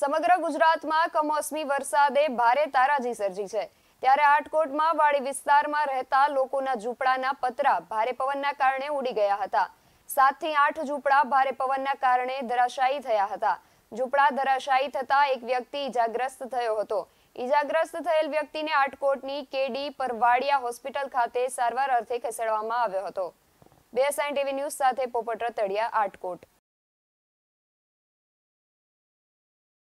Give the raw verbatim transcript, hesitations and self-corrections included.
સમગ્ર ગુજરાતમાં કમોસમી વરસાદે ભારે તારાજી સર્જી છે। ત્યારે આટકોટમાં વાડી વિસ્તારમાં રહેતા લોકોના ઝૂંપડાના પતરા ભારે પવનના કારણે ઉડી ગયા હતા। સાત થી આઠ ઝૂંપડા ભારે પવનના કારણે ધરાશાયી થયા હતા। ઝૂંપડા ધરાશાયી થતા એક વ્યક્તિ ઈજાગ્રસ્ત થયો હતો। ઈજાગ્રસ્ત થયેલ વ્યક્તિને આટકોટની કેડી પરવાડિયા હોસ્પિટલ ખાતે સારવાર અર્થે ખસેડવામાં આવ્યો હતો। બીએસઆઈ ટીવી ન્યૂઝ સાથે પોપટ રતડિયા, આટકોટ।